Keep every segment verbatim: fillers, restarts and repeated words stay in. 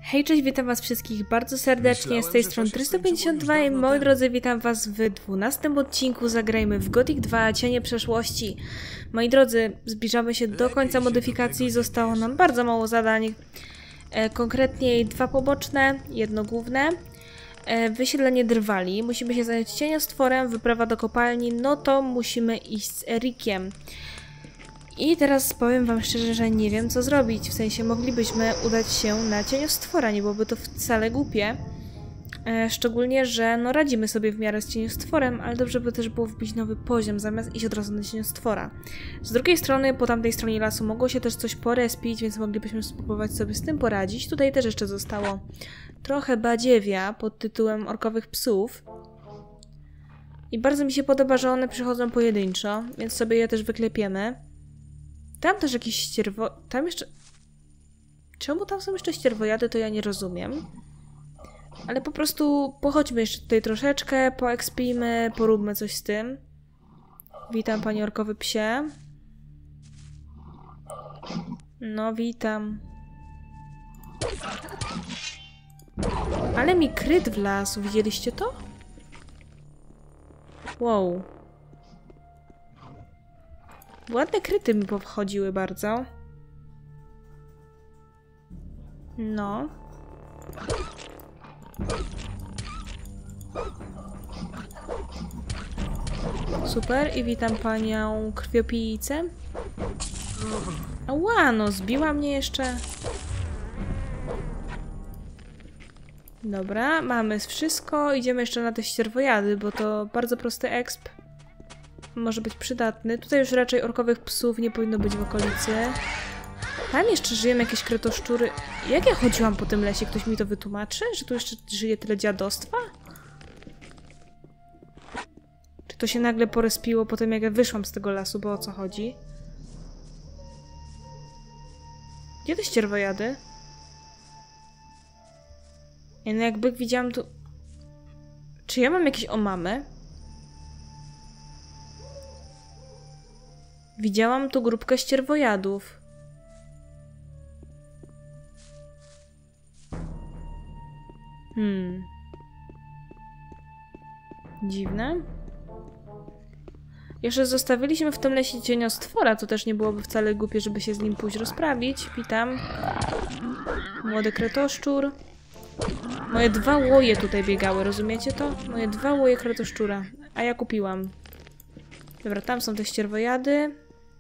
Hej, cześć, witam was wszystkich bardzo serdecznie, z tej strony trzysta pięćdziesiąt dwa i moi drodzy, witam was w dwunastym odcinku Zagrajmy w Gothic dwa Cienie Przeszłości. Moi drodzy, zbliżamy się do końca modyfikacji, zostało nam bardzo mało zadań, e, konkretnie dwa poboczne, jedno główne. E, wysiedlenie drwali, musimy się zająć cieniostworem, wyprawa do kopalni, no to musimy iść z Erikiem. I teraz powiem wam szczerze, że nie wiem co zrobić, w sensie moglibyśmy udać się na cieniostwora, nie byłoby to wcale głupie. E, szczególnie, że no radzimy sobie w miarę z cieniostworem, ale dobrze by też było wbić nowy poziom, zamiast iść od razu na cieniostwora. Z drugiej strony, po tamtej stronie lasu mogło się też coś porespić, więc moglibyśmy spróbować sobie z tym poradzić. Tutaj też jeszcze zostało trochę badziewia pod tytułem orkowych psów. I bardzo mi się podoba, że one przychodzą pojedynczo, więc sobie je też wyklepiemy. Tam też jakieś ścierwo... Tam jeszcze... Czemu tam są jeszcze ścierwojady, to ja nie rozumiem. Ale po prostu pochodźmy jeszcze tutaj troszeczkę, poekspijmy, poróbmy coś z tym. Witam, panie orkowy psie. No, witam. Ale mi kryt wlazł, widzieliście to? Wow. Ładne kryty mi powchodziły bardzo. No. Super, i witam panią krwiopijcę. Ała, no zbiła mnie jeszcze. Dobra, mamy wszystko. Idziemy jeszcze na te ścierwojady, bo to bardzo prosty exp. Może być przydatny. Tutaj już raczej orkowych psów nie powinno być w okolicy. Tam jeszcze żyją jakieś kretoszczury. Jak ja chodziłam po tym lesie? Ktoś mi to wytłumaczy? Że tu jeszcze żyje tyle dziadostwa? Czy to się nagle porespiło po tym, jak ja wyszłam z tego lasu? Bo o co chodzi? Gdzie te ścierwojady? Ja no jakby widziałam tu... Czy ja mam jakieś omamy? Widziałam tu grupkę ścierwojadów. Hmm. Dziwne. Jeszcze zostawiliśmy w tym lesie cieniostwora, to też nie byłoby wcale głupie, żeby się z nim pójść rozprawić. Witam. Młody kretoszczur. Moje dwa łoje tutaj biegały, rozumiecie to? Moje dwa łoje kretoszczura. A ja kupiłam. Dobra, tam są te ścierwojady.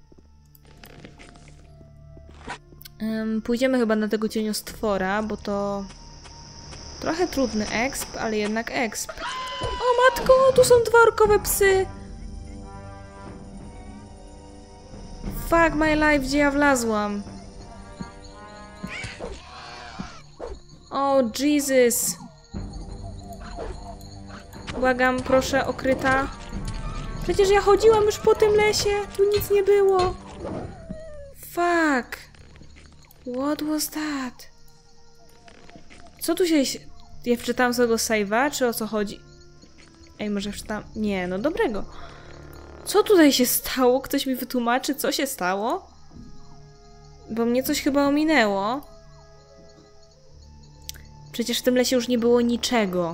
Um, pójdziemy chyba na tego cieniostwora, bo to trochę trudny exp, ale jednak exp. O matko, tu są dwa orkowe psy! Fuck my life, gdzie ja wlazłam? O Jesus! Błagam, proszę, okryta. Przecież ja chodziłam już po tym lesie, tu nic nie było. Fuck. What was that? Co tu się... Ja wczytałam sobie save'a, czy o co chodzi? Ej, może wczytałam... Nie, no dobrego. Co tutaj się stało? Ktoś mi wytłumaczy, co się stało? Bo mnie coś chyba ominęło. Przecież w tym lesie już nie było niczego.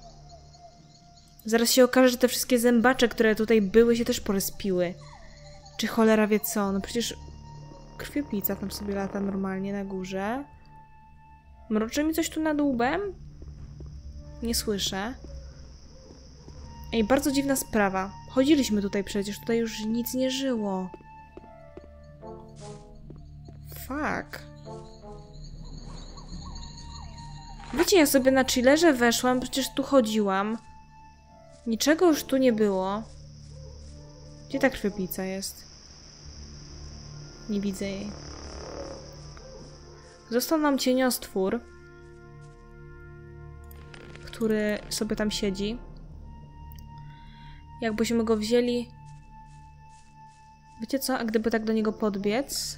Zaraz się okaże, że te wszystkie zębacze, które tutaj były, się też porespiły. Czy cholera wie co? No przecież... Krwiopijca tam sobie lata normalnie na górze. Mroczy mi coś tu nad łbem? Nie słyszę. Ej, bardzo dziwna sprawa. Chodziliśmy tutaj przecież, tutaj już nic nie żyło. Fuck. Wiecie, ja sobie na chillerze weszłam, przecież tu chodziłam. Niczego już tu nie było. Gdzie ta krwiopijca jest? Nie widzę jej. Został nam cieniostwór, który sobie tam siedzi. Jakbyśmy go wzięli... Wiecie co? A gdyby tak do niego podbiec...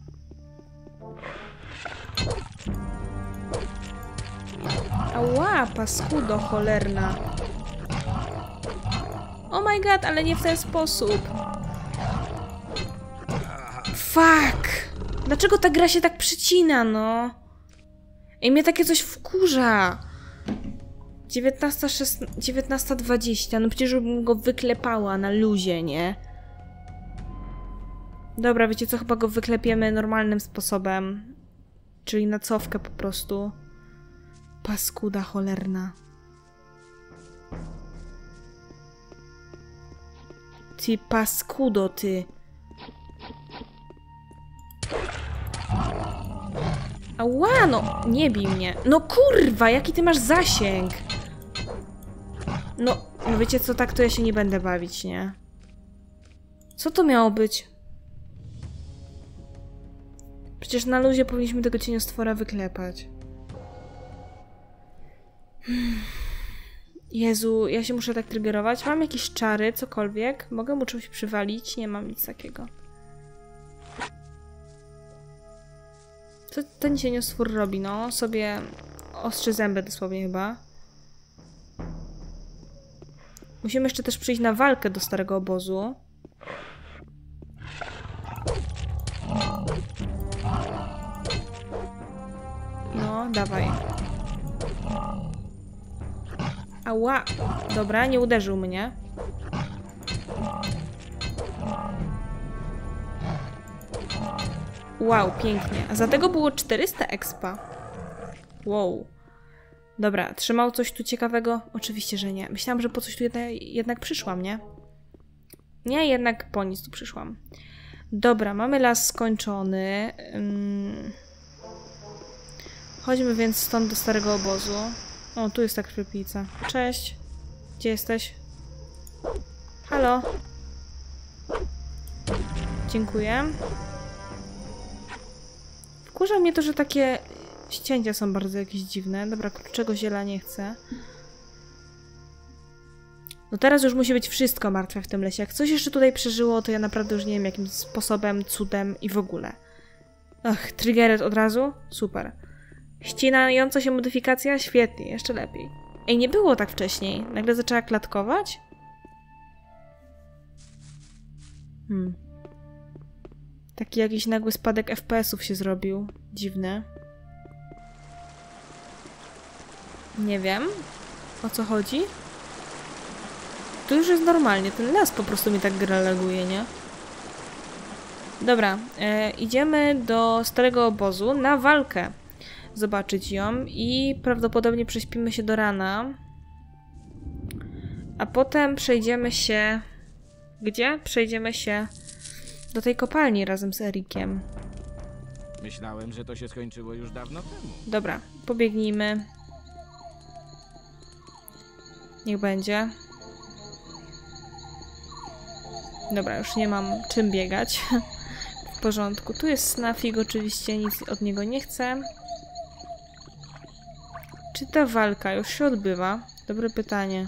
Ała, paskudo cholerna. Oh my god, ale nie w ten sposób. Fuck! Dlaczego ta gra się tak przycina, no? Ej, mnie takie coś wkurza! dziewiętnasta dwadzieścia, no przecież bym go wyklepała na luzie, nie? Dobra, wiecie co? Chyba go wyklepiemy normalnym sposobem. Czyli na cofkę po prostu. Paskuda cholerna. Ty paskudo, ty. Ała, no, nie bij mnie. No kurwa, jaki ty masz zasięg? No, no wiecie co, tak to ja się nie będę bawić, nie? Co to miało być? Przecież na luzie powinniśmy tego cieniostwora wyklepać. Jezu, ja się muszę tak triggerować. Mam jakieś czary, cokolwiek. Mogę mu czymś przywalić? Nie mam nic takiego. Co ten cieniostwór robi? No, sobie ostrzy zęby dosłownie chyba. Musimy jeszcze też przyjść na walkę do starego obozu. No, dawaj. Ała! Dobra, nie uderzył mnie. Wow, pięknie. A za tego było czterysta expa. Wow. Dobra, trzymał coś tu ciekawego? Oczywiście, że nie. Myślałam, że po coś tu jednak, jednak przyszłam, nie? Nie, jednak po nic tu przyszłam. Dobra, mamy las skończony. Hmm. Chodźmy więc stąd do starego obozu. O, tu jest ta krwiopijca. Cześć. Gdzie jesteś? Halo? Dziękuję. Wkurza mnie to, że takie ścięcia są bardzo jakieś dziwne. Dobra, kurczego ziela nie chcę. No teraz już musi być wszystko martwe w tym lesie. Jak coś jeszcze tutaj przeżyło, to ja naprawdę już nie wiem jakim sposobem, cudem i w ogóle. Ach, triggered od razu? Super. Ścinająca się modyfikacja? Świetnie, jeszcze lepiej. Ej, nie było tak wcześniej. Nagle zaczęła klatkować? Hmm. Taki jakiś nagły spadek F P S-ów się zrobił. Dziwny. Nie wiem, o co chodzi. Tu już jest normalnie. Ten las po prostu mi tak gra laguje, nie? Dobra, e, idziemy do starego obozu na walkę. Zobaczyć ją i prawdopodobnie prześpimy się do rana. A potem przejdziemy się... Gdzie? Przejdziemy się do tej kopalni razem z Erikiem. Myślałem, że to się skończyło już dawno temu. Dobra, pobiegnijmy. Niech będzie. Dobra, już nie mam czym biegać. W porządku. Tu jest Snafig, oczywiście nic od niego nie chcę. Czy ta walka już się odbywa? Dobre pytanie.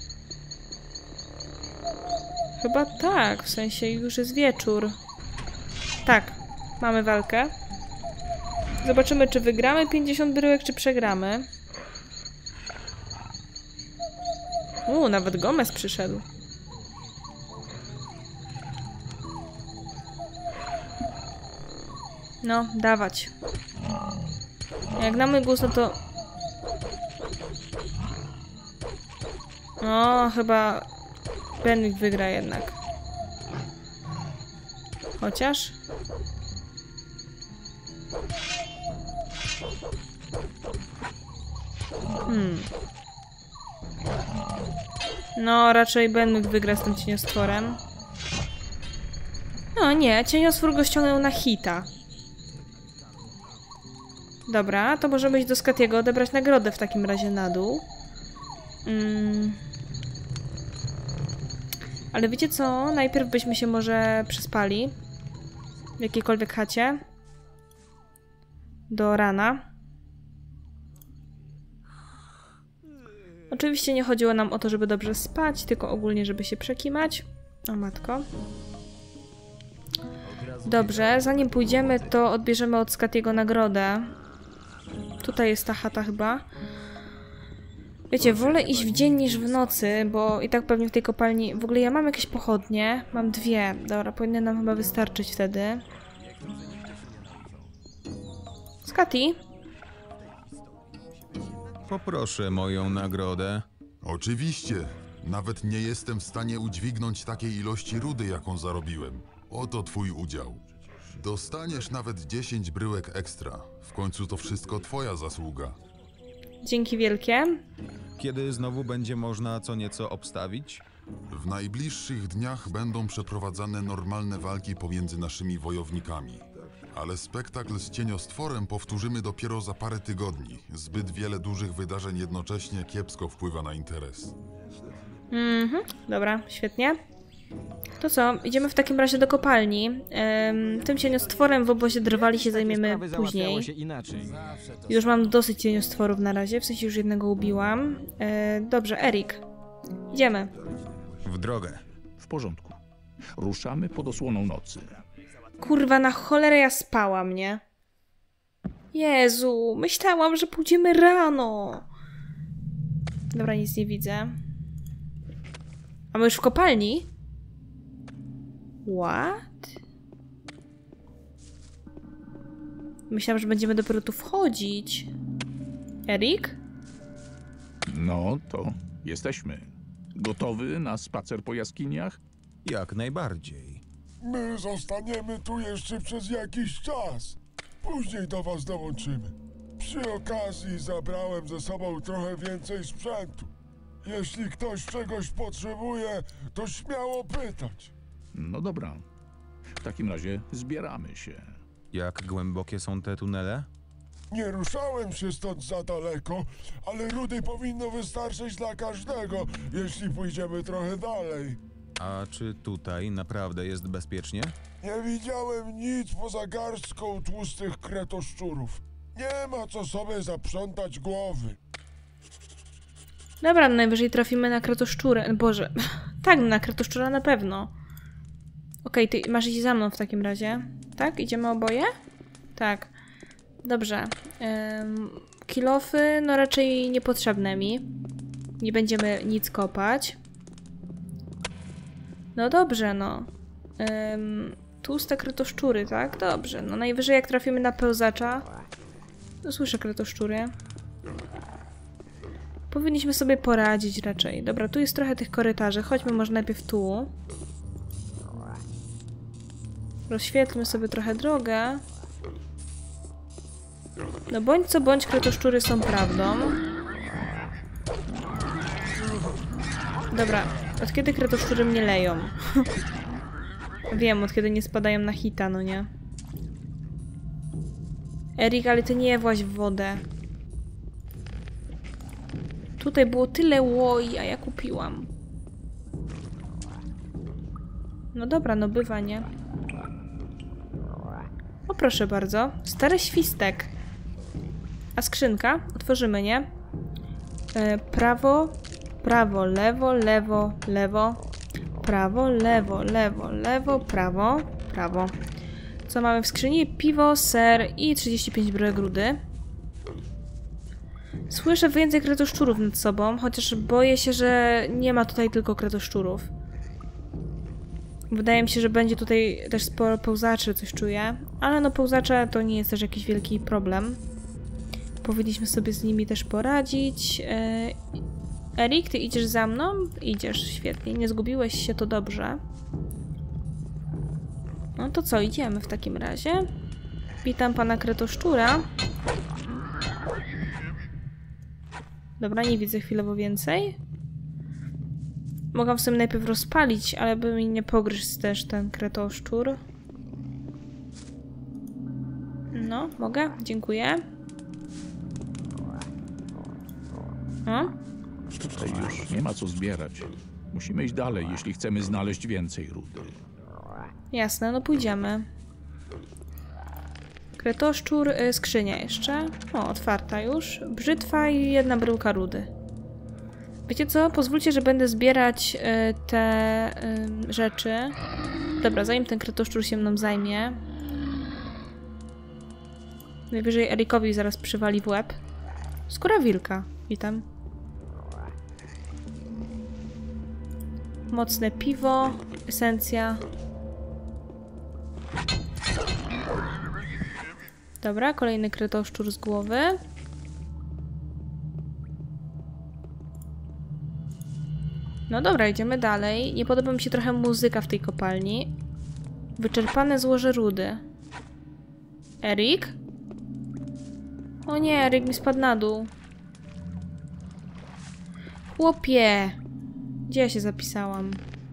Chyba tak, w sensie już jest wieczór. Tak, mamy walkę. Zobaczymy, czy wygramy pięćdziesiąt bryłek, czy przegramy. Uuu, nawet Gomez przyszedł. No, dawać. Jak na mój gust, no to... O, chyba Benwick wygra jednak. Chociaż... Hmm. No, raczej Benwick wygra z tym cieniostworem. No nie, cieniostwór go ściągnął na hita. Dobra, to możemy iść do Scatiego, odebrać nagrodę w takim razie na dół. Mm. Ale wiecie co? Najpierw byśmy się może przespali. W jakiejkolwiek chacie. Do rana. Oczywiście nie chodziło nam o to, żeby dobrze spać, tylko ogólnie, żeby się przekimać. O matko. Dobrze, zanim pójdziemy, to odbierzemy od Scatiego nagrodę. Tutaj jest ta chata chyba. Wiecie, wolę iść w dzień niż w nocy, bo i tak pewnie w tej kopalni... W ogóle ja mam jakieś pochodnie. Mam dwie. Dobra, powinny nam chyba wystarczyć wtedy. Scati? Poproszę moją nagrodę. Oczywiście. Nawet nie jestem w stanie udźwignąć takiej ilości rudy, jaką zarobiłem. Oto twój udział. Dostaniesz nawet dziesięć bryłek ekstra. W końcu to wszystko twoja zasługa. Dzięki wielkie. Kiedy znowu będzie można co nieco obstawić? W najbliższych dniach będą przeprowadzane normalne walki pomiędzy naszymi wojownikami. Ale spektakl z cieniostworem powtórzymy dopiero za parę tygodni. Zbyt wiele dużych wydarzeń jednocześnie kiepsko wpływa na interes. Mhm, dobra, świetnie. To co, idziemy w takim razie do kopalni. Ym, tym cieniostworem w obozie drwali się zajmiemy później. Się inaczej. Już mam dosyć cieniostworów na razie, w sensie już jednego ubiłam. Yy, dobrze, Erik. Idziemy. W drogę. W porządku. Ruszamy pod osłoną nocy. Kurwa, na cholerę ja spałam, nie? Jezu, myślałam, że pójdziemy rano. Dobra, nic nie widzę. A my już w kopalni? What? Myślałam, że będziemy dopiero tu wchodzić. Erik? No to jesteśmy. Gotowy na spacer po jaskiniach? Jak najbardziej. My zostaniemy tu jeszcze przez jakiś czas. Później do was dołączymy. Przy okazji zabrałem ze sobą trochę więcej sprzętu. Jeśli ktoś czegoś potrzebuje, to śmiało pytać. No dobra. W takim razie zbieramy się. Jak głębokie są te tunele? Nie ruszałem się stąd za daleko, ale rudy powinno wystarczyć dla każdego, jeśli pójdziemy trochę dalej. A czy tutaj naprawdę jest bezpiecznie? Nie widziałem nic poza garstką tłustych kretoszczurów. Nie ma co sobie zaprzątać głowy. Dobra, no najwyżej trafimy na kretoszczurę. Boże, tak, na kretoszczura na pewno. Okej, okay, ty masz iść za mną w takim razie. Tak? Idziemy oboje? Tak. Dobrze. Ym, kilofy, no raczej niepotrzebne mi. Nie będziemy nic kopać. No dobrze, no. Ym, tłuste kretoszczury, tak? Dobrze. No najwyżej jak trafimy na pełzacza. No słyszę kretoszczury. Powinniśmy sobie poradzić raczej. Dobra, tu jest trochę tych korytarzy. Chodźmy może najpierw tu. Rozświetlmy sobie trochę drogę. No bądź co bądź, kretoszczury są prawdą. Dobra, od kiedy kretoszczury mnie leją? Wiem, od kiedy nie spadają na hita, no nie? Erik, ale ty nie właź w wodę. Tutaj było tyle łoi, a ja kupiłam. No dobra, no bywa, nie? O, proszę bardzo. Stary świstek. A skrzynka? Otworzymy, nie? E, prawo, prawo, lewo, lewo, lewo. Prawo, lewo, lewo, lewo, prawo, prawo. Co mamy w skrzyni? Piwo, ser i trzydzieści pięć bryłek rudy. Słyszę więcej kretoszczurów nad sobą, chociaż boję się, że nie ma tutaj tylko kretoszczurów. Wydaje mi się, że będzie tutaj też sporo pełzaczy, coś czuję. Ale no pełzacze to nie jest też jakiś wielki problem. Powinniśmy sobie z nimi też poradzić. Erik, ty idziesz za mną? Idziesz, świetnie. Nie zgubiłeś się, to dobrze. No to co, idziemy w takim razie. Witam pana kretoszczura. Dobra, nie widzę chwilowo więcej. Mogę w sumie najpierw rozpalić, ale by mi nie pogryzł też ten kretoszczur. No, mogę? Dziękuję. O? Tutaj już nie ma co zbierać. Musimy iść dalej, jeśli chcemy znaleźć więcej rudy. Jasne, no pójdziemy. Kretoszczur, y, skrzynia jeszcze. O, otwarta już. Brzytwa i jedna bryłka rudy. Wiecie co? Pozwólcie, że będę zbierać y, te y, rzeczy. Dobra, zanim ten kretoszczur się mną zajmie. Najwyżej Erikowi zaraz przywali w łeb. Skóra wilka. Witam. Mocne piwo. Esencja. Dobra, kolejny kretoszczur z głowy. No dobra, idziemy dalej. Nie podoba mi się trochę muzyka w tej kopalni. Wyczerpane złoże rudy. Erik? O nie, Erik mi spadł na dół. Chłopie! Gdzie ja się zapisałam?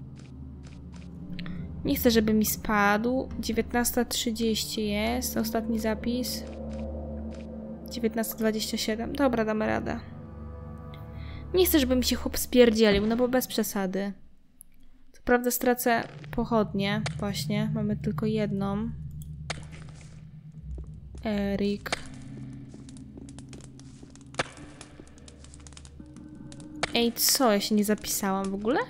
Nie chcę, żeby mi spadł. dziewiętnasta trzydzieści jest. Ostatni zapis. dziewiętnasta dwadzieścia siedem. Dobra, damy radę. Nie chcę, żeby mi się chłop spierdzielił, no bo bez przesady. Co prawda stracę pochodnie. Właśnie, mamy tylko jedną. Erik. Ej, co? Ja się nie zapisałam w ogóle?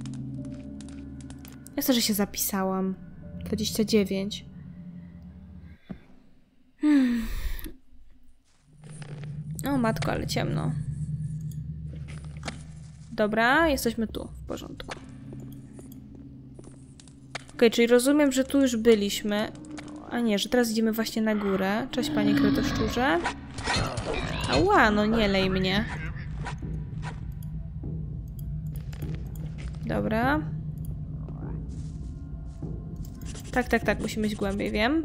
Ja chcę, że się zapisałam. dwadzieścia dziewięć. Hmm. O matko, ale ciemno. Dobra, jesteśmy tu. W porządku. Okej, czyli rozumiem, że tu już byliśmy. A nie, że teraz idziemy właśnie na górę. Cześć, panie kretoszczurze. Ała, no nie lej mnie. Dobra. Tak, tak, tak, musimy iść głębiej, wiem.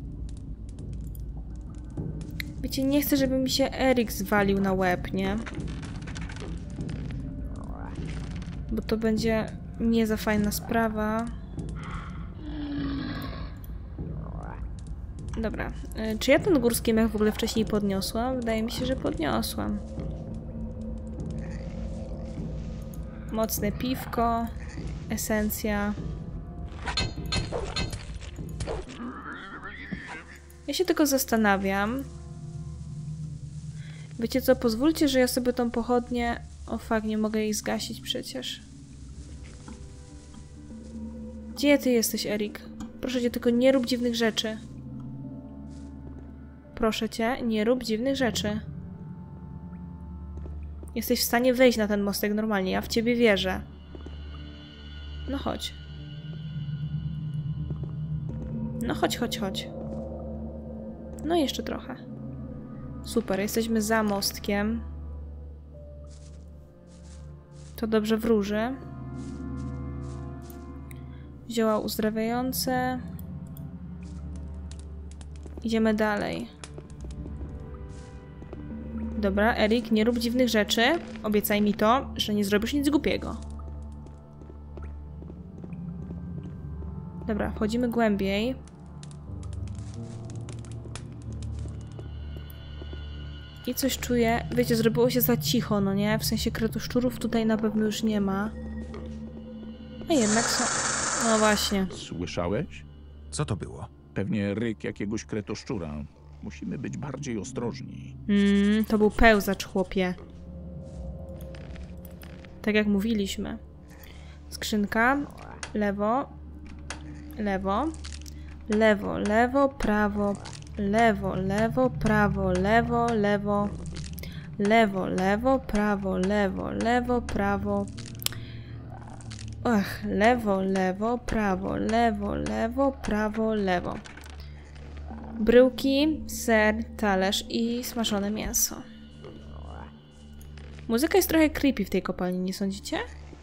Wiecie, nie chcę, żeby mi się Erik zwalił na łeb, nie? Bo to będzie nie za fajna sprawa. Dobra. Czy ja ten górski mech w ogóle wcześniej podniosłam? Wydaje mi się, że podniosłam. Mocne piwko. Esencja. Ja się tylko zastanawiam. Wiecie co? Pozwólcie, że ja sobie tą pochodnię... O fuck, nie mogę jej zgasić przecież. Gdzie ty jesteś, Erik? Proszę cię, tylko nie rób dziwnych rzeczy. Proszę cię, nie rób dziwnych rzeczy. Jesteś w stanie wejść na ten mostek normalnie. Ja w ciebie wierzę. No chodź. No chodź, chodź, chodź. No jeszcze trochę. Super, jesteśmy za mostkiem. To dobrze wróży. Zioła uzdrawiające. Idziemy dalej. Dobra, Erik, nie rób dziwnych rzeczy. Obiecaj mi to, że nie zrobisz nic głupiego. Dobra, wchodzimy głębiej. I coś czuję. Wiecie, zrobiło się za cicho, no nie? W sensie kretoszczurów tutaj na pewno już nie ma. A jednak są... No właśnie. Słyszałeś? Co to było? Pewnie ryk jakiegoś kretoszczura. Musimy być bardziej ostrożni. Mm, to był pełzacz, chłopie. Tak jak mówiliśmy. Skrzynka. Lewo. Lewo. Lewo, lewo, prawo. Lewo, lewo, prawo, lewo, lewo. Lewo, lewo, prawo, lewo, lewo, prawo. Ach, lewo, lewo, prawo, lewo, lewo, prawo, lewo. Bryłki, ser, talerz i smażone mięso. Muzyka jest trochę creepy w tej kopalni, nie sądzicie?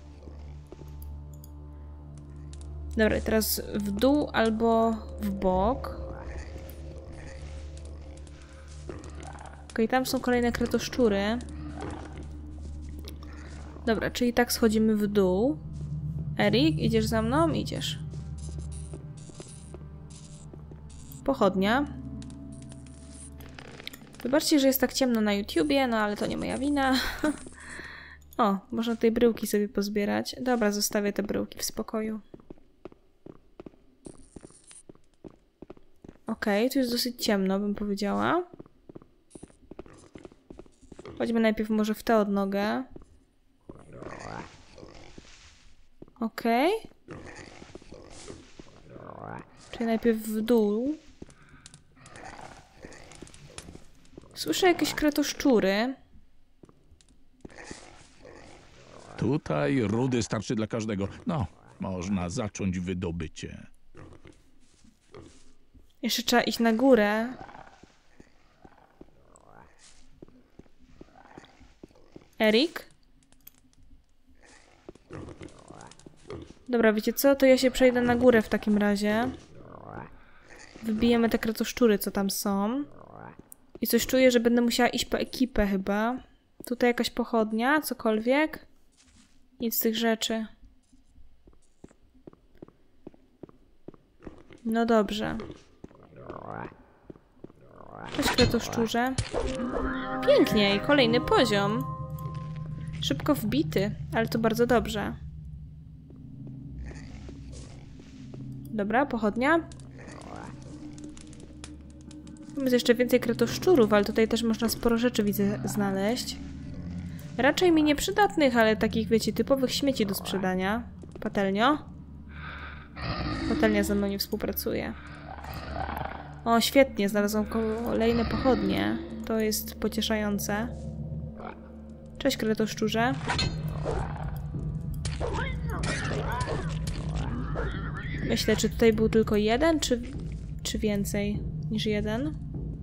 Dobra, teraz w dół albo w bok. Okej, tam są kolejne kretoszczury. Dobra, czyli tak schodzimy w dół. Erik, idziesz za mną? Idziesz. Pochodnia. Wybaczcie, że jest tak ciemno na YouTubie, no ale to nie moja wina. O, można tutaj bryłki sobie pozbierać. Dobra, zostawię te bryłki w spokoju. Okej, tu jest dosyć ciemno, bym powiedziała. Chodźmy najpierw może w tę odnogę. Okej. Czyli najpierw w dół. Słyszę jakieś kretoszczury. Tutaj rudy starczy dla każdego. No, można zacząć wydobycie. Jeszcze trzeba iść na górę. Dobra, wiecie co? To ja się przejdę na górę w takim razie. Wybijemy te kretoszczury, co tam są. I coś czuję, że będę musiała iść po ekipę chyba. Tutaj jakaś pochodnia, cokolwiek. Nic z tych rzeczy. No dobrze. Cześć, kretoszczurze. Pięknie, i kolejny poziom. Szybko wbity, ale to bardzo dobrze. Dobra, pochodnia. Mamy jeszcze więcej kretoszczurów, ale tutaj też można sporo rzeczy, widzę, znaleźć. Raczej mi nieprzydatnych, ale takich, wiecie, typowych śmieci do sprzedania. Patelnio. Patelnia ze mną nie współpracuje. O, świetnie, znalazłam kolejne pochodnie. To jest pocieszające. Cześć, kretoszczurze. Myślę, czy tutaj był tylko jeden, czy, czy więcej niż jeden?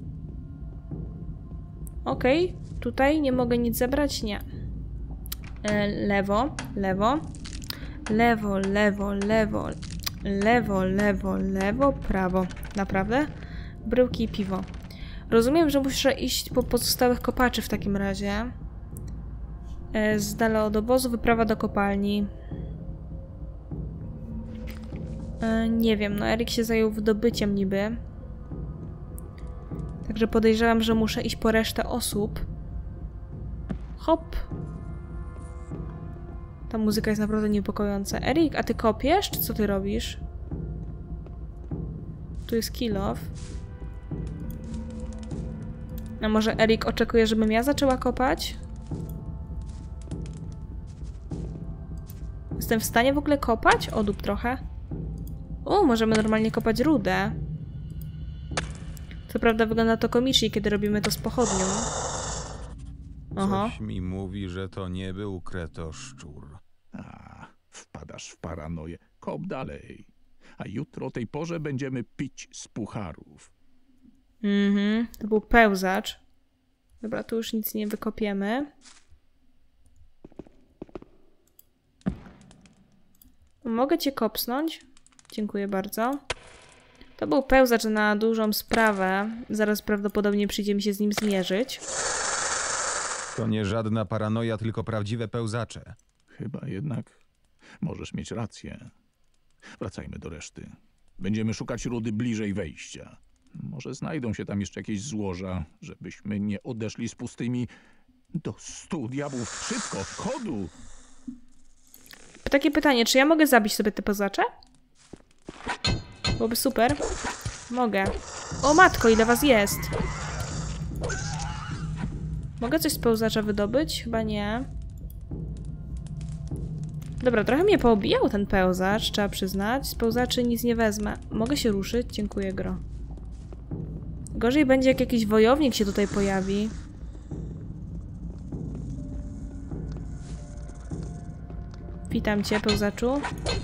Okej, okay. Tutaj nie mogę nic zebrać? Nie. E, lewo, lewo. Lewo, lewo, lewo. Lewo, lewo, lewo, prawo. Naprawdę? Bryłki i piwo. Rozumiem, że muszę iść po pozostałych kopaczy w takim razie. E, z dala od obozu, wyprawa do kopalni. E, nie wiem, no Erik się zajął wydobyciem niby. Także podejrzewam, że muszę iść po resztę osób. Hop. Ta muzyka jest naprawdę niepokojąca. Erik, a ty kopiesz, czy co ty robisz? Tu jest kill off. A może Erik oczekuje, żebym ja zaczęła kopać? Jestem w stanie w ogóle kopać? Odób trochę. O, możemy normalnie kopać rudę. Co prawda wygląda to komicznie, kiedy robimy to z pochodnią. Aha. Coś mi mówi, że to nie był kretoszczur. A, wpadasz w paranoję. Kop dalej. A jutro o tej porze będziemy pić z pucharów. Mhm, to był pełzacz. Dobra, tu już nic nie wykopiemy. Mogę cię kopsnąć? Dziękuję bardzo. To był pełzacz na dużą sprawę. Zaraz prawdopodobnie przyjdzie mi się z nim zmierzyć. To nie żadna paranoja, tylko prawdziwe pełzacze. Chyba jednak możesz mieć rację. Wracajmy do reszty. Będziemy szukać rudy bliżej wejścia. Może znajdą się tam jeszcze jakieś złoża, żebyśmy nie odeszli z pustymi. Do stu diabłów. Szybko, chodu! Takie pytanie, czy ja mogę zabić sobie te pełzacze? Byłoby super. Mogę. O matko, ile was jest? Mogę coś z pełzacza wydobyć? Chyba nie. Dobra, trochę mnie poobijał ten pełzacz, trzeba przyznać. Z pełzaczy nic nie wezmę. Mogę się ruszyć? Dziękuję, gro. Gorzej będzie, jak jakiś wojownik się tutaj pojawi. Witam cię, pełzaczu.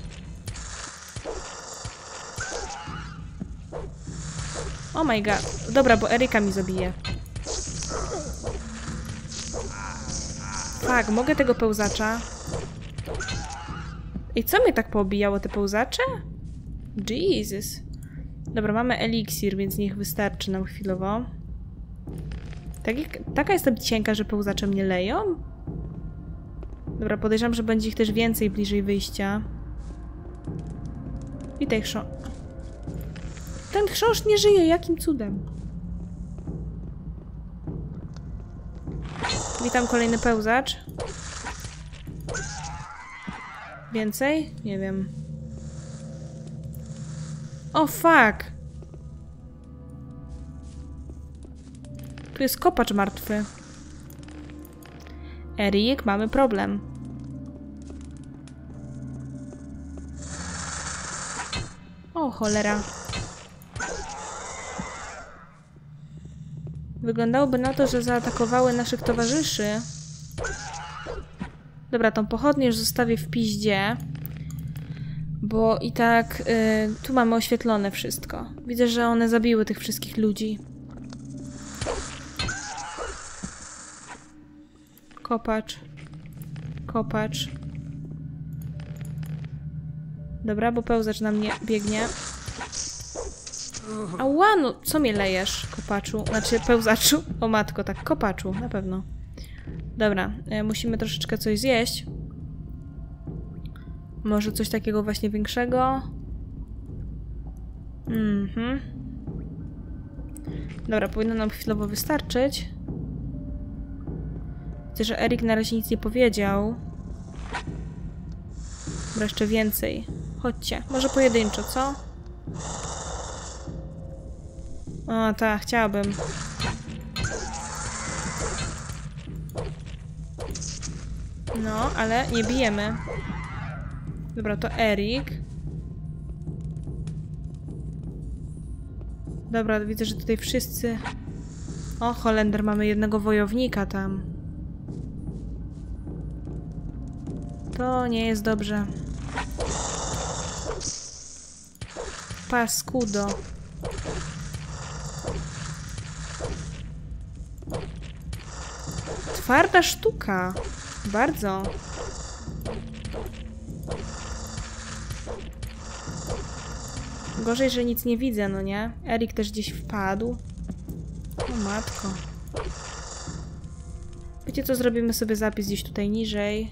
Oh my god. Dobra, bo Eryka mi zabije. Tak, mogę tego pełzacza. I co mnie tak poobijało, te pełzacze? Jesus. Dobra, mamy eliksir, więc niech wystarczy nam chwilowo. Tak jak, taka jestem cienka, że pełzacze mnie leją? Dobra, podejrzewam, że będzie ich też więcej bliżej wyjścia. Witaj, chrząszcz. Ten chrząszcz nie żyje, jakim cudem? Witam, kolejny pełzacz. Więcej? Nie wiem. O, fuck! Tu jest kopacz martwy. Erik, mamy problem. O, cholera. Wyglądałoby na to, że zaatakowały naszych towarzyszy. Dobra, tą pochodnię już zostawię w piździe. Bo i tak y, tu mamy oświetlone wszystko. Widzę, że one zabiły tych wszystkich ludzi. Kopacz. Kopacz. Dobra, bo pełzacz na mnie biegnie. Ała, no co mnie lejesz, kopaczu? Znaczy pełzaczu? O matko, tak, kopaczu, na pewno. Dobra, e, musimy troszeczkę coś zjeść. Może coś takiego właśnie większego? Mhm. Dobra, powinno nam chwilowo wystarczyć. Widzę, że Erik na razie nic nie powiedział. Dobra, jeszcze więcej. Chodźcie, może pojedynczo, co? O, tak, chciałabym. No, ale nie bijemy. Dobra, to Erik. Dobra, widzę, że tutaj wszyscy... O, Holender, mamy jednego wojownika tam. To nie jest dobrze. Paskudo. Twarda sztuka. Bardzo. Gorzej, że nic nie widzę, no nie? Erik też gdzieś wpadł. O matko. Wiecie co, zrobimy sobie zapis gdzieś tutaj niżej.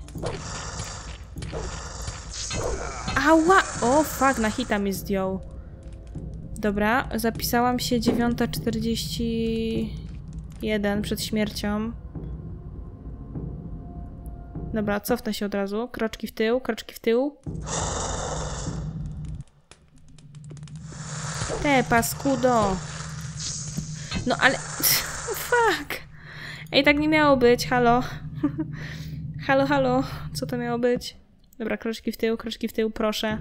Ała! O, fuck, na hita mnie zdjął. Dobra, zapisałam się dziewiąta czterdzieści jeden przed śmiercią. Dobra, cofnę się od razu. Kroczki w tył, kroczki w tył. Te, paskudo. No ale... Fuck. Ej, tak nie miało być, halo. Halo, halo. Co to miało być? Dobra, kroczki w tył, kroczki w tył, proszę.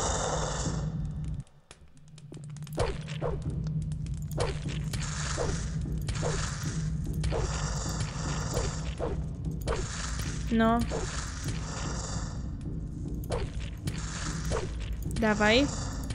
No. Dawaj.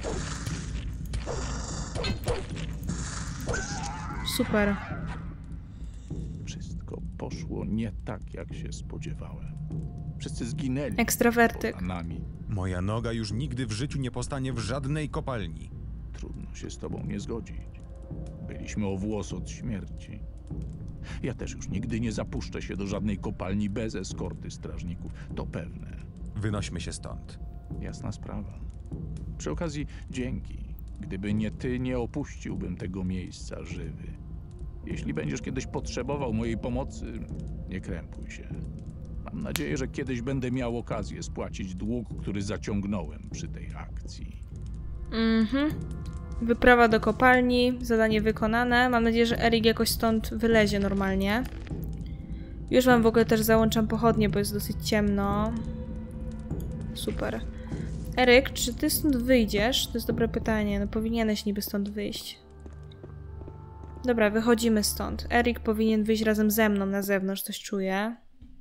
Super. Wszystko poszło nie tak, jak się spodziewałem. Wszyscy zginęli. Ekstrawertyk. Poza nami. Moja noga już nigdy w życiu nie postanie w żadnej kopalni. Trudno się z tobą nie zgodzić. Byliśmy o włos od śmierci. Ja też już nigdy nie zapuszczę się do żadnej kopalni bez eskorty strażników. To pewne. Wynośmy się stąd. Jasna sprawa. Przy okazji dzięki. Gdyby nie ty, nie opuściłbym tego miejsca żywy. Jeśli będziesz kiedyś potrzebował mojej pomocy, nie krępuj się. Mam nadzieję, że kiedyś będę miał okazję spłacić dług, który zaciągnąłem przy tej akcji. Mhm. Wyprawa do kopalni, zadanie wykonane. Mam nadzieję, że Erik jakoś stąd wylezie normalnie. Już wam w ogóle też załączam pochodnie, bo jest dosyć ciemno. Super. Eryk, czy ty stąd wyjdziesz? To jest dobre pytanie. No powinieneś niby stąd wyjść. Dobra, wychodzimy stąd. Erik powinien wyjść razem ze mną na zewnątrz, coś czuję.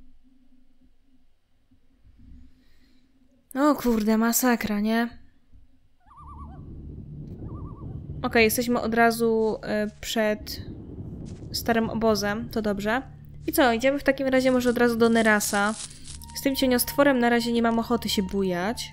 O kurde, masakra, nie? Ok, jesteśmy od razu y, przed starym obozem, to dobrze. I co, idziemy w takim razie może od razu do Nerasa. Z tym cieniostworem na razie nie mam ochoty się bujać.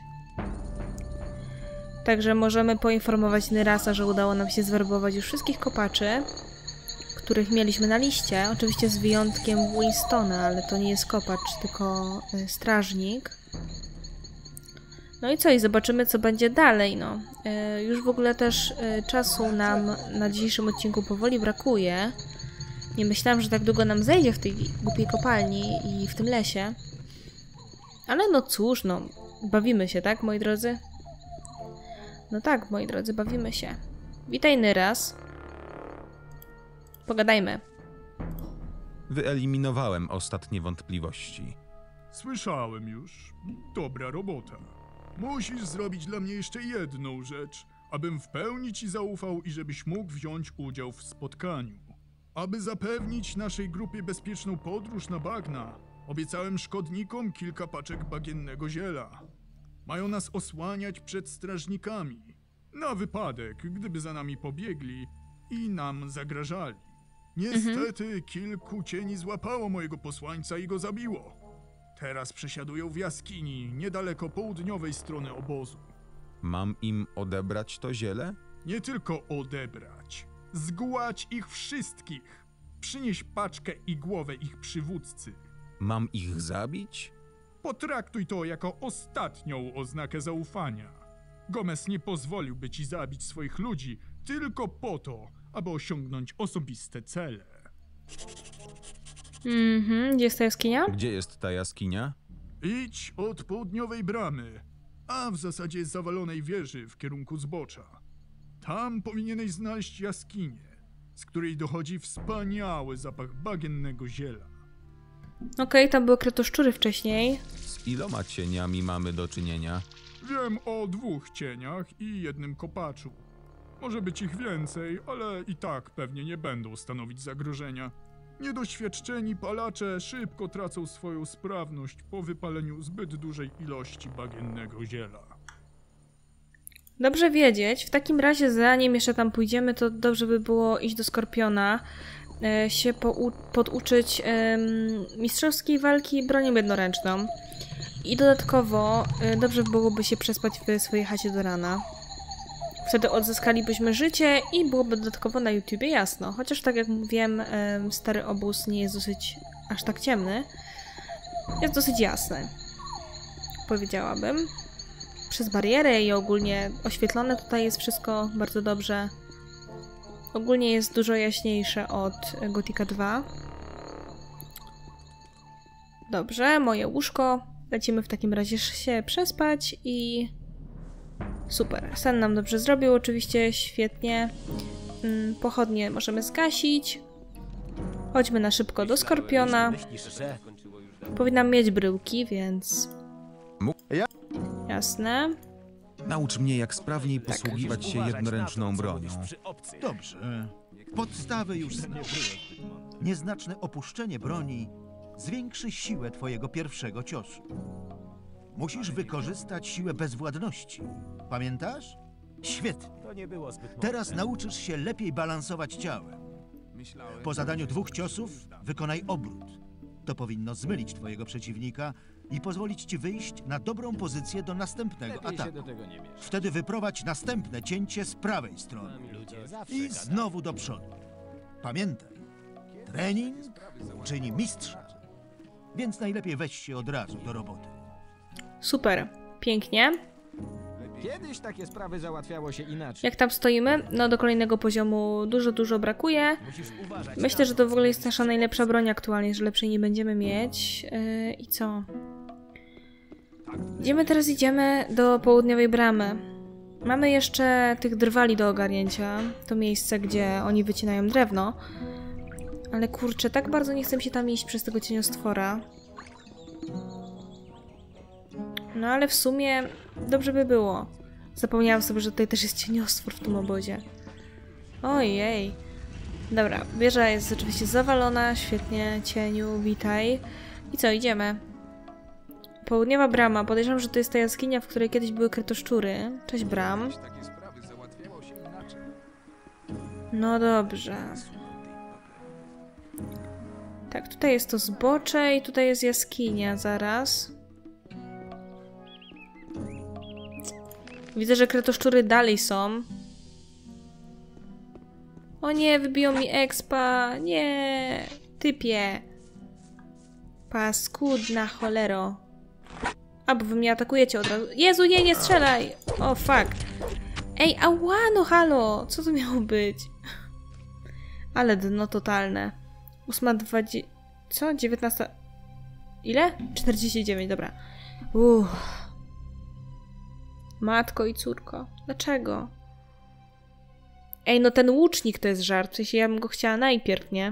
Także możemy poinformować Nerasa, że udało nam się zwerbować już wszystkich kopaczy, których mieliśmy na liście. Oczywiście z wyjątkiem Winstona, ale to nie jest kopacz, tylko y, strażnik. No i co? I zobaczymy, co będzie dalej, no. Yy, już w ogóle też yy, czasu nam na dzisiejszym odcinku powoli brakuje. Nie myślałam, że tak długo nam zejdzie w tej głupiej kopalni i w tym lesie. Ale no cóż, no. Bawimy się, tak, moi drodzy? No tak, moi drodzy, bawimy się. Witaj, Nyras. Pogadajmy. Wyeliminowałem ostatnie wątpliwości. Słyszałem już. Dobra robota. Musisz zrobić dla mnie jeszcze jedną rzecz, abym w pełni ci zaufał i żebyś mógł wziąć udział w spotkaniu. Aby zapewnić naszej grupie bezpieczną podróż na bagna, obiecałem szkodnikom kilka paczek bagiennego ziela. Mają nas osłaniać przed strażnikami, na wypadek, gdyby za nami pobiegli i nam zagrażali. Niestety mhm. kilku cieni złapało mojego posłańca i go zabiło. Teraz przesiadują w jaskini, niedaleko południowej strony obozu. Mam im odebrać to ziele? Nie tylko odebrać. Zgładź ich wszystkich. Przynieś paczkę i głowę ich przywódcy. Mam ich zabić? Potraktuj to jako ostatnią oznakę zaufania. Gomez nie pozwoliłby ci zabić swoich ludzi tylko po to, aby osiągnąć osobiste cele. Mhm, gdzie jest ta jaskinia? Gdzie jest ta jaskinia? Idź od południowej bramy, a w zasadzie zawalonej wieży w kierunku zbocza. Tam powinieneś znaleźć jaskinię, z której dochodzi wspaniały zapach bagiennego ziela. Okej, okay, tam były kretoszczury wcześniej. Z iloma cieniami mamy do czynienia? Wiem o dwóch cieniach i jednym kopaczu. Może być ich więcej, ale i tak pewnie nie będą stanowić zagrożenia. Niedoświadczeni palacze szybko tracą swoją sprawność po wypaleniu zbyt dużej ilości bagiennego ziela. Dobrze wiedzieć. W takim razie, zanim jeszcze tam pójdziemy, to dobrze by było iść do Skorpiona, e, się poduczyć e, mistrzowskiej walki bronią jednoręczną. I dodatkowo e, dobrze byłoby się przespać w swojej chacie do rana. Wtedy odzyskalibyśmy życie i byłoby dodatkowo na YouTubie jasno. Chociaż tak jak mówiłem, e, stary obóz nie jest dosyć aż tak ciemny. Jest dosyć jasny. Powiedziałabym. Przez barierę i ogólnie oświetlone tutaj jest wszystko bardzo dobrze. Ogólnie jest dużo jaśniejsze od Gothica dwa. Dobrze, moje łóżko. Lecimy w takim razie się przespać i... Super. Sen nam dobrze zrobił, oczywiście, świetnie. Pochodnie możemy zgasić. Chodźmy na szybko do Skorpiona. Powinnam mieć bryłki, więc... Jasne. Naucz mnie, jak sprawniej posługiwać się jednoręczną bronią. Dobrze. Podstawy już znasz. Nieznaczne opuszczenie broni zwiększy siłę twojego pierwszego ciosu. Musisz wykorzystać siłę bezwładności. Pamiętasz? Świetnie. Teraz nauczysz się lepiej balansować ciałem. Po zadaniu dwóch ciosów wykonaj obrót. To powinno zmylić twojego przeciwnika i pozwolić ci wyjść na dobrą pozycję do następnego ataku. Wtedy wyprowadź następne cięcie z prawej strony. I znowu do przodu. Pamiętaj, trening czyni mistrza, więc najlepiej weź się od razu do roboty. Super, pięknie. Kiedyś takie sprawy załatwiało się inaczej. Jak tam stoimy? No do kolejnego poziomu dużo, dużo brakuje. Myślę, że to w ogóle jest nasza najlepsza broń aktualnie, że lepszej nie będziemy mieć. Yy, I co? Idziemy teraz, idziemy do południowej bramy. Mamy jeszcze tych drwali do ogarnięcia. To miejsce, gdzie oni wycinają drewno. Ale kurczę, tak bardzo nie chcę się tam iść przez tego cieniostwora. No ale w sumie dobrze by było. Zapomniałam sobie, że tutaj też jest cieniostwór w tym obozie. Ojej. Dobra, wieża jest oczywiście zawalona. Świetnie, cieniu, witaj. I co, idziemy? Południowa brama. Podejrzewam, że to jest ta jaskinia, w której kiedyś były kretoszczury. Cześć, bram. No dobrze. Tak, tutaj jest to zbocze i tutaj jest jaskinia zaraz. Widzę, że kretoszczury dalej są. O nie, wybiją mi expa. Nie, typie. Paskudna cholero. A, bo wy mnie atakujecie od razu. Jezu, nie, nie strzelaj. O, fuck. Ej, ała, no halo. Co to miało być? Ale dno totalne. Ósma dwadzieścia... Co? dziewiętnasta... Ile? czterdzieści dziewięć, dobra. Uff. Matko i córko. Dlaczego? Ej, no ten łucznik to jest żart. W sensie ja bym go chciała najpierw, nie?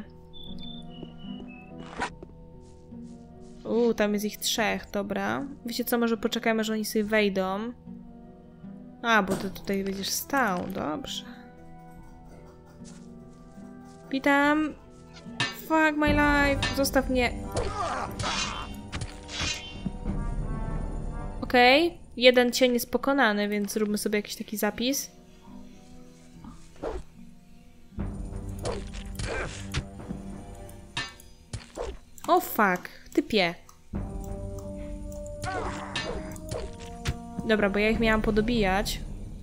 Uuu, tam jest ich trzech, dobra. Wiecie co, może poczekajmy, że oni sobie wejdą. A, bo ty tutaj będziesz stał, dobrze. Witam. Fuck my life. Zostaw mnie. Okej. Okay. Jeden cień jest pokonany, więc zróbmy sobie jakiś taki zapis. O fuck, typie. Dobra, bo ja ich miałam podobijać.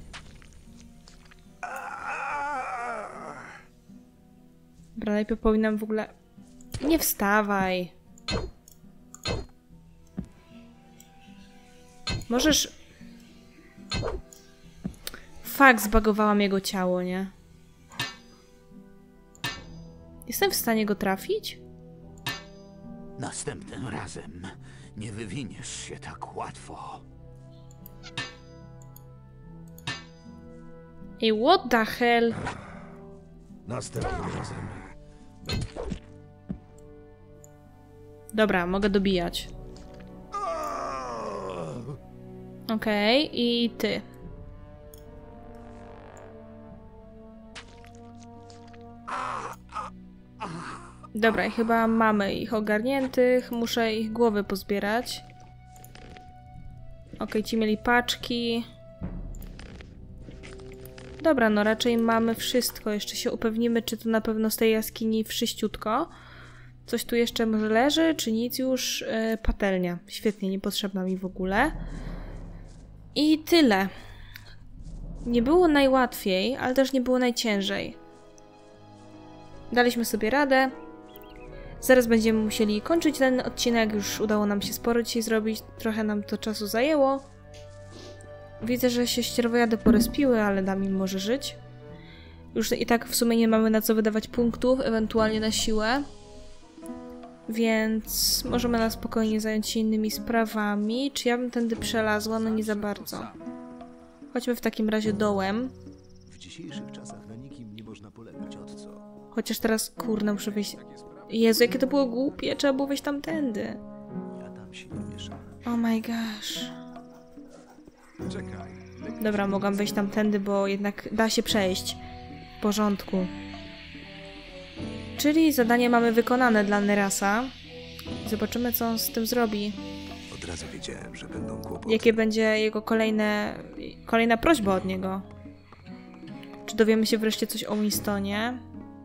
Dobra, najpierw powinnam w ogóle... Nie wstawaj. Możesz... Fakt, zbagowałam jego ciało, nie? Jestem w stanie go trafić? Następnym razem nie wywiniesz się tak łatwo. Ej, what the hell? Następnym razem. Dobra, mogę dobijać. Okej, okay, i ty. Dobra, chyba mamy ich ogarniętych. Muszę ich głowy pozbierać. Okej, okay, ci mieli paczki. Dobra, no raczej mamy wszystko. Jeszcze się upewnimy, czy to na pewno z tej jaskini wszyściutko. Coś tu jeszcze może leży, czy nic już? Yy, patelnia. Świetnie, niepotrzebna mi w ogóle. I tyle. Nie było najłatwiej, ale też nie było najciężej. Daliśmy sobie radę. Zaraz będziemy musieli kończyć ten odcinek. Już udało nam się sporo dzisiaj zrobić. Trochę nam to czasu zajęło. Widzę, że się ścierwojady porespiły, ale dam im może żyć. Już i tak w sumie nie mamy na co wydawać punktów, ewentualnie na siłę. Więc możemy na spokojnie zająć się innymi sprawami. Czy ja bym tędy przelazła? No nie za bardzo. Chodźmy w takim razie dołem. W dzisiejszych czasach na nikim nie można polegać, od co? Chociaż teraz, kurna, muszę wyjść... Jezu, jakie to było głupie, trzeba było wejść tamtędy. Ja tam się nie mieszam. Oh my gosh. Dobra, mogłam wejść tamtędy, bo jednak da się przejść. W porządku. Czyli zadanie mamy wykonane dla Nerasa. Zobaczymy, co on z tym zrobi. Od razu wiedziałem, że będą kłopoty. Jakie będzie jego kolejne... kolejna prośba od niego. Czy dowiemy się wreszcie coś o Winstonie?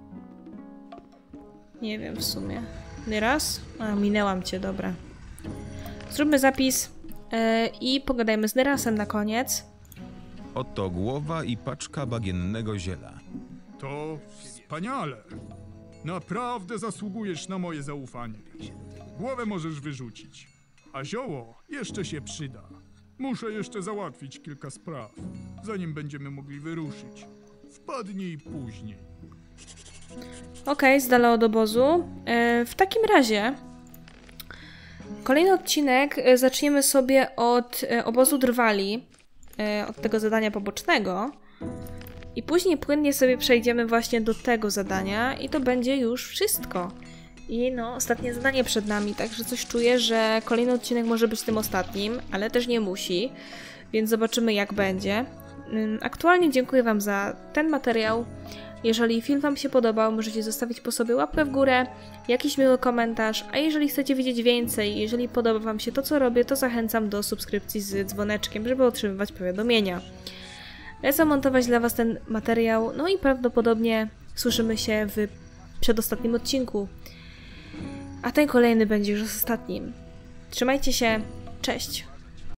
Nie wiem w sumie. Neras? A, minęłam cię, dobra. Zróbmy zapis yy, i pogadajmy z Nerasem na koniec. Oto głowa i paczka bagiennego ziela. To wspaniale. Naprawdę zasługujesz na moje zaufanie. Głowę możesz wyrzucić, a zioło jeszcze się przyda. Muszę jeszcze załatwić kilka spraw, zanim będziemy mogli wyruszyć. Wpadnij później. Okej, okay, z dala od obozu. Yy, w takim razie kolejny odcinek zaczniemy sobie od yy, obozu Drwali, yy, od tego zadania pobocznego. I później płynnie sobie przejdziemy właśnie do tego zadania i to będzie już wszystko. I no, ostatnie zadanie przed nami, także coś czuję, że kolejny odcinek może być tym ostatnim, ale też nie musi, więc zobaczymy jak będzie. Aktualnie dziękuję Wam za ten materiał. Jeżeli film Wam się podobał, możecie zostawić po sobie łapkę w górę, jakiś miły komentarz, a jeżeli chcecie wiedzieć więcej, jeżeli podoba Wam się to, co robię, to zachęcam do subskrypcji z dzwoneczkiem, żeby otrzymywać powiadomienia. Lecę montować dla Was ten materiał, no i prawdopodobnie słyszymy się w przedostatnim odcinku. A ten kolejny będzie już ostatnim. Trzymajcie się, cześć!